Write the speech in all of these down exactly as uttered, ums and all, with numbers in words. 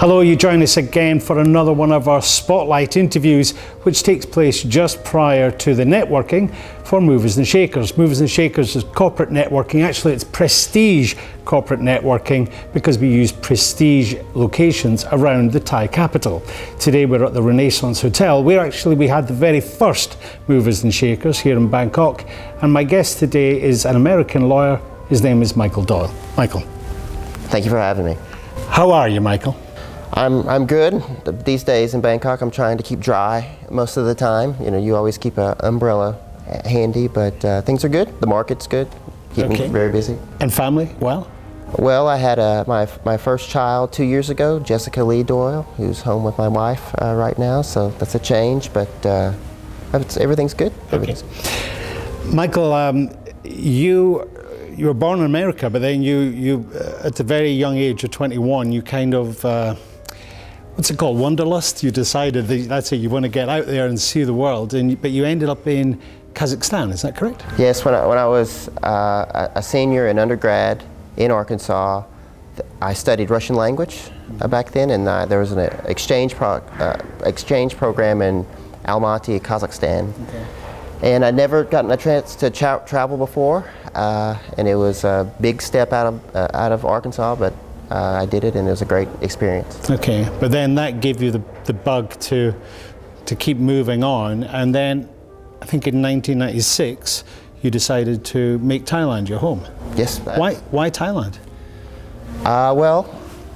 Hello, you join us again for another one of our Spotlight interviews, which takes place just prior to the networking for Movers and Shakers. Movers and Shakers is corporate networking. Actually, it's prestige corporate networking because we use prestige locations around the Thai capital. Today we're at the Renaissance Hotel, where actually we had the very first Movers and Shakers here in Bangkok. And my guest today is an American lawyer. His name is Michael Doyle. Michael. Thank you for having me. How are you, Michael? I'm, I'm good. These days in Bangkok, I'm trying to keep dry most of the time. You know, you always keep an umbrella handy, but uh, things are good. The market's good. Keeping Okay. very busy. And family, well? Well, I had uh, my, my first child two years ago, Jessica Lee Doyle, who's home with my wife uh, right now, so that's a change, but uh, it's, everything's good. Everything's Okay. Michael, um, you you were born in America, but then you, you uh, at a very young age of twenty-one, you kind of, uh, what's it called, wanderlust? You decided that that's it, you want to get out there and see the world, and but you ended up in Kazakhstan, is that correct? Yes, when I, when I was uh, a senior in undergrad in Arkansas, I studied Russian language uh, back then, and uh, there was an exchange, pro uh, exchange program in Almaty, Kazakhstan. Okay. And I'd never gotten a chance to tra travel before, uh, and it was a big step out of, uh, out of Arkansas, but uh, I did it, and it was a great experience. Okay, but then that gave you the, the bug to, to keep moving on, and then I think in nineteen ninety-six you decided to make Thailand your home. Yes. Why, why Thailand? Uh, well,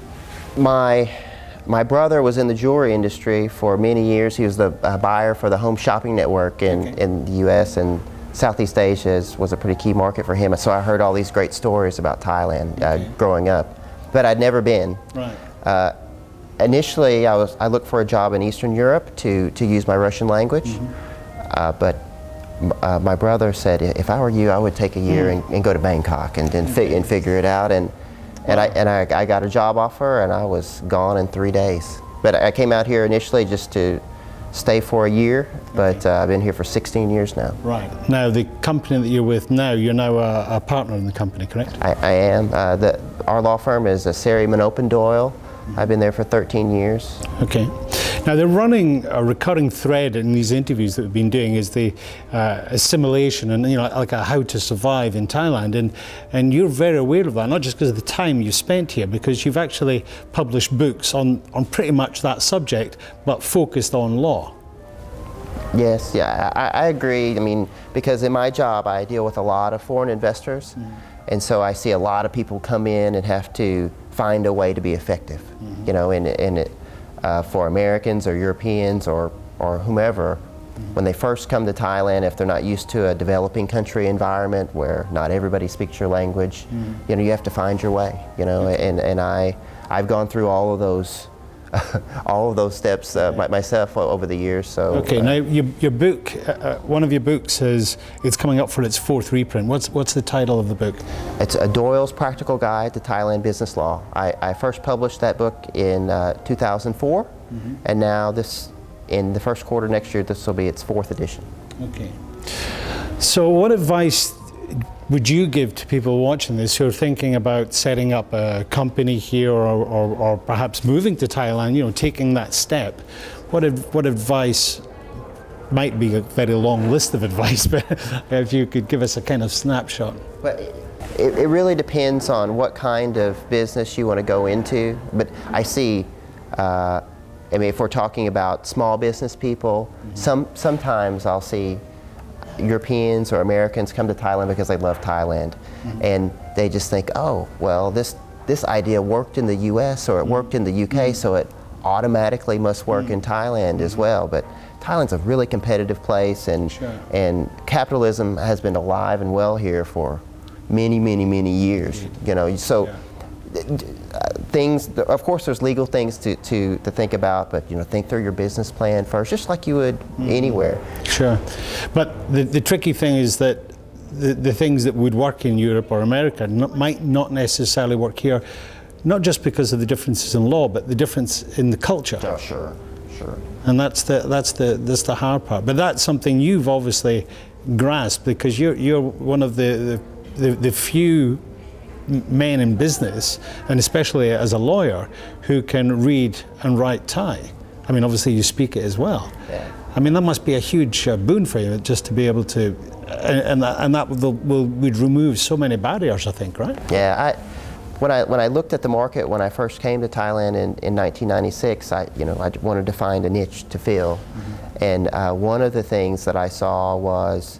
my, my brother was in the jewelry industry for many years. He was the uh, buyer for the Home Shopping Network in, okay. in the U S, and Southeast Asia is, was a pretty key market for him. So I heard all these great stories about Thailand uh, okay. growing up, but I'd never been. Right. Uh, initially, I, was, I looked for a job in Eastern Europe to, to use my Russian language, mm-hmm. uh, but uh, my brother said, if I were you, I would take a year mm. and, and go to Bangkok and, and, fi and figure it out. And, And, I, and I, I got a job offer, and I was gone in three days. But I came out here initially just to stay for a year, but uh, I've been here for sixteen years now. Right. Now, the company that you're with now, you're now a, a partner in the company, correct? I, I am. Uh, the, our law firm is a Seri, Manop and Doyle. I've been there for thirteen years. Okay. Now, they're running a recurring thread in these interviews that we've been doing is the uh, assimilation and, you know, like a how to survive in Thailand. And, and you're very aware of that, not just because of the time you spent here, because you've actually published books on, on pretty much that subject, but focused on law. Yes, yeah, I, I agree. I mean, because in my job, I deal with a lot of foreign investors. Mm. And so I see a lot of people come in and have to find a way to be effective, mm-hmm. you know, and, and it, uh, for Americans or Europeans or, or whomever, mm-hmm. when they first come to Thailand, if they're not used to a developing country environment where not everybody speaks your language, mm-hmm. you know, you have to find your way, you know, okay. and, and I, I've gone through all of those all of those steps uh, my, myself over the years. So okay, uh, now your, your book, uh, one of your books is it's coming up for its fourth reprint. What's what's the title of the book? It's a Doyle's Practical Guide to Thailand Business Law. I, I first published that book in uh, two thousand four, mm-hmm. and now this in the first quarter next year this will be its fourth edition. Okay. So what advice would you give to people watching this who are thinking about setting up a company here or, or, or perhaps moving to Thailand, you know, taking that step? What, ad, what advice, might be a very long list of advice, but if you could give us a kind of snapshot. But it, it really depends on what kind of business you want to go into. But I see, uh, I mean, if we're talking about small business people, mm-hmm. some, sometimes I'll see Europeans or Americans come to Thailand because they love Thailand, mm-hmm. and they just think, oh, well, this this idea worked in the U S or it mm-hmm. worked in the U K, mm-hmm. so it automatically must work mm-hmm. in Thailand mm-hmm. as well. But Thailand's a really competitive place, and sure. and capitalism has been alive and well here for many, many, many years. Mm-hmm. You know, so. Yeah. Things, of course there's legal things to, to, to think about, but you know, think through your business plan first, just like you would mm-hmm. anywhere. Sure. But the, the tricky thing is that the, the things that would work in Europe or America not, might not necessarily work here, not just because of the differences in law, but the difference in the culture. Oh, sure, sure. And that's the, that's the, that's the hard part. But that's something you've obviously grasped because you're, you're one of the, the, the, the few men in business, and especially as a lawyer, who can read and write Thai. I mean, obviously you speak it as well. Yeah. I mean, that must be a huge uh, boon for you, just to be able to, and, and that, and that will, will, would remove so many barriers, I think, right? Yeah, I, when I when I looked at the market when I first came to Thailand in, in nineteen ninety-six, I you know I wanted to find a niche to fill, mm-hmm. and uh, one of the things that I saw was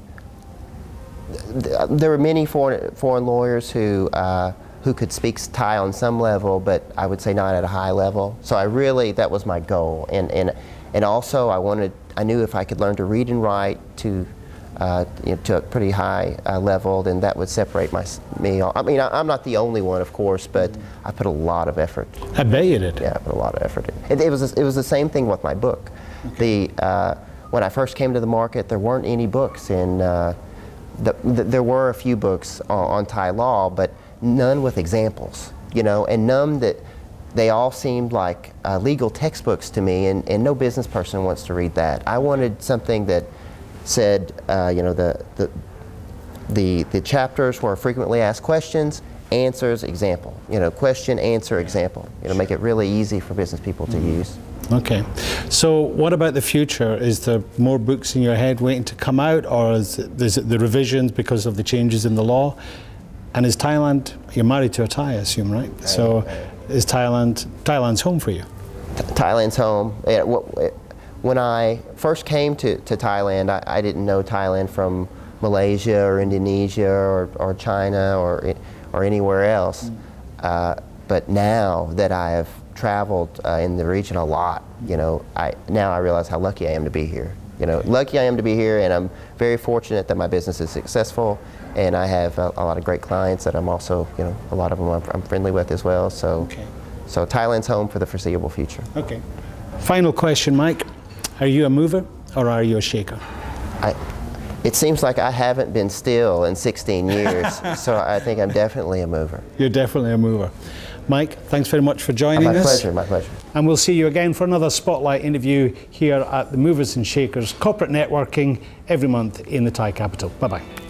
th there were many foreign foreign lawyers who. Uh, who could speak Thai on some level, but I would say not at a high level. So I really, that was my goal. And, and, and also I wanted, I knew if I could learn to read and write to, uh, you know, to a pretty high uh, level, then that would separate my, me. I mean, I, I'm not the only one, of course, but I put a lot of effort. I bet you did. Yeah, I put a lot of effort in. It, it, was, it was the same thing with my book. Okay. The, uh, when I first came to the market, there weren't any books in, uh, the, the, there were a few books on, on Thai law, but none with examples, you know, and none that they all seemed like uh, legal textbooks to me, and, and no business person wants to read that. I wanted something that said, uh, you know, the, the, the, the chapters were frequently asked questions, answers, example. You know, question, answer, example. You know, make it really easy for business people to mm-hmm. use. Okay. So what about the future? Is there more books in your head waiting to come out, or is it, is it the revisions because of the changes in the law? And is Thailand, you're married to a Thai, I assume, right? right so right. is Thailand, Thailand's home for you? Thailand's home. When I first came to, to Thailand, I, I didn't know Thailand from Malaysia or Indonesia or, or China or, or anywhere else. Mm. Uh, but now that I have traveled uh, in the region a lot, you know, I, now I realize how lucky I am to be here. You know, lucky I am to be here, and I'm very fortunate that my business is successful, and I have a, a lot of great clients that I'm also, you know, a lot of them I'm, I'm friendly with as well. So, okay. so Thailand's home for the foreseeable future. Okay. Final question, Mike. Are you a mover or are you a shaker? I, it seems like I haven't been still in sixteen years, so I think I'm definitely a mover. You're definitely a mover. Mike, thanks very much for joining my us. My pleasure, my pleasure. And we'll see you again for another Spotlight interview here at the Movers and Shakers Corporate Networking every month in the Thai capital. Bye-bye.